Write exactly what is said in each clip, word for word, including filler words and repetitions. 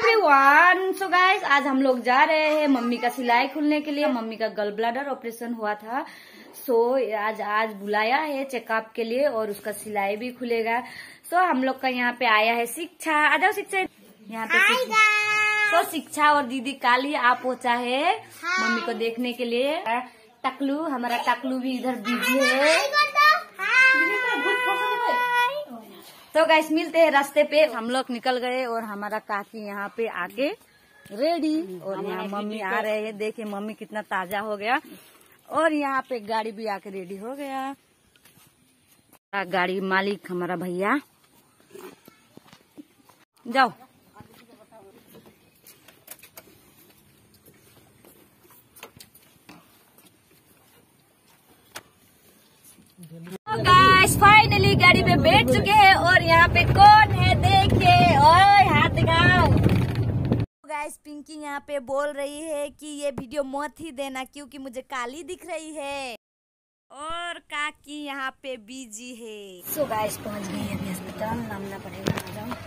Everyone, so guys आज हम लोग जा रहे हैं मम्मी का सिलाई खुलने के लिए। मम्मी का गल ब्लैडर ऑपरेशन हुआ था, सो आज आज बुलाया है चेकअप के लिए और उसका सिलाई भी खुलेगा। सो हम लोग का यहाँ पे आया है शिक्षा। आ जाओ शिक्षा, यहाँ पे तो शिक्षा और दीदी काली आ पहुंचा है मम्मी को देखने के लिए। टकलू, हमारा टकलू भी इधर बिजी है। तो गाइस मिलते हैं रास्ते पे। हम लोग निकल गए और हमारा काकी यहाँ पे आके रेडी, और यहाँ मम्मी आ रहे हैं। देखिए मम्मी कितना ताजा हो गया। और यहाँ पे गाड़ी भी आके रेडी हो गया। गाड़ी मालिक हमारा भैया। जाओ गाइस फाइनली गाड़ी पे बैठ चुके हैं और यहाँ पे कौन है देखिए, और हाथ दिखाओ। गाइस पिंकी यहाँ पे बोल रही है कि ये वीडियो मत ही देना क्योंकि मुझे काली दिख रही है, और काकी यहाँ पे बिजी है। सो गाइस पहुँच गई है अस्पताल, नामना पड़ेगा। आ जाओ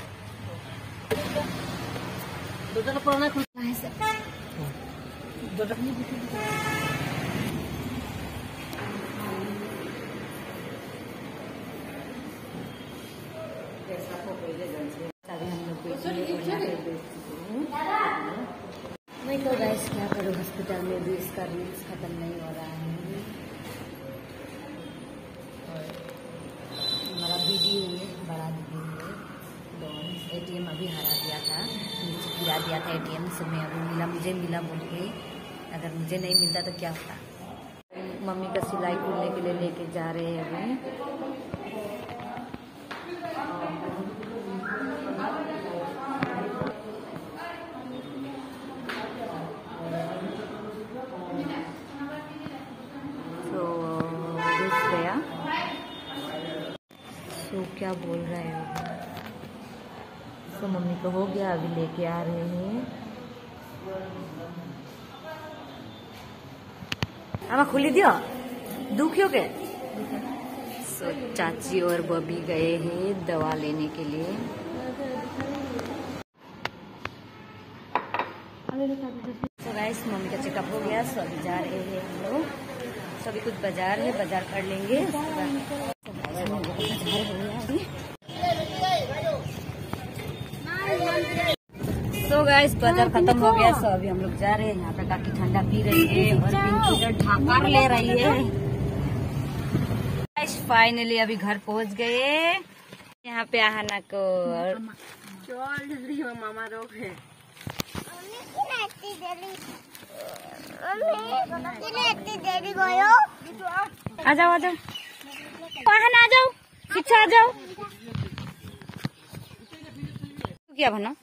मैं तो गाइस क्या करूँ, हॉस्पिटल में भी इसका रील्स खत्म नहीं हो रहा है। हमारा दीदी है, बड़ा दीदी है, तो एटीएम अभी हरा दिया था, नीचे गिरा दिया था एटीएम से। मैं अभी मिला, मुझे मिला बोल के, अगर मुझे नहीं मिलता तो क्या होता। मम्मी का सिलाई खुलने के लिए लेके जा रहे हैं अभी। तो क्या बोल रहे हो? तो मम्मी को हो गया, अभी लेके आ रहे हैं। अब खुली दियो दुखियो के। so, चाची और बबी गए हैं दवा लेने के लिए। तो गाइस मम्मी का चेकअप हो गया, सो अभी जा रहे हैं हम लोग। सभी कुछ बाजार है, बाजार कर लेंगे। तो गाइस बाजार खत्म हो गया, सो अभी हम लोग जा रहे हैं। यहाँ पे काकी ठंडा पी रही है और पिंकी ढाकर ले रही है। गाइस फाइनली अभी घर पहुंच गए। यहाँ पे आहाना को मामा रोक है। आ जाओ आ जाओ, आहाना आ जाओ, शिक्षा आ जाओ। क्या बना?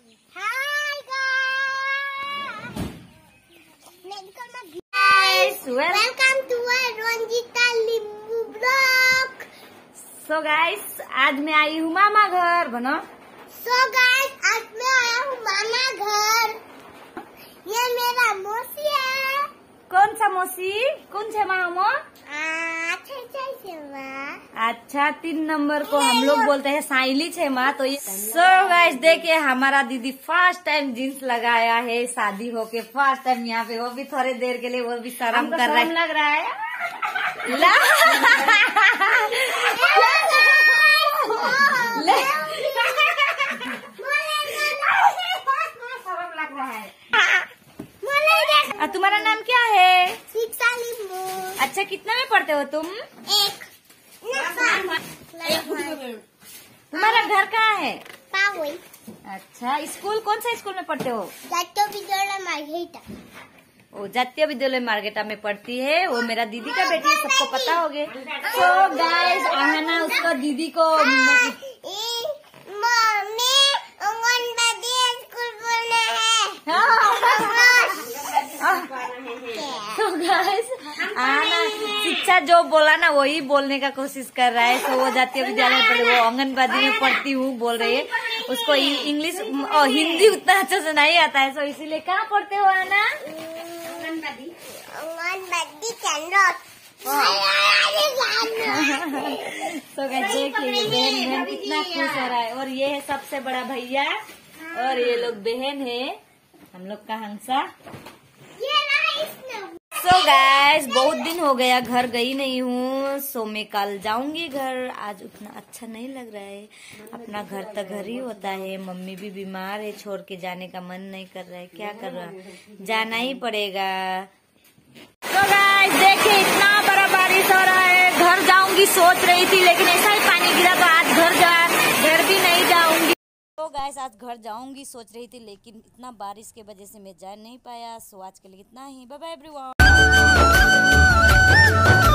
वेलकम टू रंजीता लिंबू ब्लॉग। सो गाइस आज मैं आई हूँ मामा घर। बनो सो गाइस आज मैं आया हूँ मामा घर। ये मेरा मौसी है। कौन सा मौसी? कौन से मामा? अच्छा तीन नंबर को हम लोग बोलते हैं साइली छे माँ। तो ये सो गाइस देखिए हमारा दीदी फर्स्ट टाइम जींस लगाया है, शादी होके फर्स्ट टाइम यहाँ पे, वो भी थोड़े देर के लिए, वो भी शर्म कर रहा है। लग रहा है ला शर्म लग रहा है। तुम्हारा नाम क्या है? शिक्षा लिंबू। अच्छा कितना में पढ़ते हो तुम? एक। तुम्हारा घर कहाँ है? पावई। अच्छा स्कूल कौन सा स्कूल में पढ़ते हो? जातीय विद्यालय मार्गेटा। वो जातीय विद्यालय मार्गेटा में पढ़ती है। वो मेरा दीदी का बेटी है, सबको पता हो गए। तो गाइस आहाना उसको दीदी को तो गाइस आना शिक्षा जो बोला ना वही बोलने का कोशिश कर रहा है। तो वो जातीय विद्यालय पढ़े, वो आंगनबाड़ी में पढ़ती हूँ बोल रही है। उसको इंग्लिश और हिंदी उतना अच्छा से नहीं आता है, तो इसीलिए कहाँ पढ़ते हो आना? आंगनबाड़ी। आंगनबाड़ी केंद्र। तो देखिए बहन बहन कितना खुश हो रहा है। और ये है सबसे बड़ा भैया और ये लोग बहन है, हम लोग का हंसा। सो so गाइस, बहुत दिन हो गया घर गई नहीं हूँ। सो मैं कल जाऊंगी घर। आज उतना अच्छा नहीं लग रहा है, अपना घर तो घर ही होता है। मम्मी भी बीमार है, छोड़ के जाने का मन नहीं कर रहा है। क्या कर रहा, जाना ही पड़ेगा। तो गाइस देखिए, इतना बड़ा बारिश हो रहा है। घर जाऊंगी सोच रही थी, लेकिन ऐसा ही पानी गिरा तो आज घर जा घर भी नहीं जाऊंगी। तो गाइस आज घर जाऊंगी सोच रही थी, लेकिन इतना बारिश के वजह से मैं जा नहीं पाया। सो आज के लिए इतना ही। Bye bye everyone.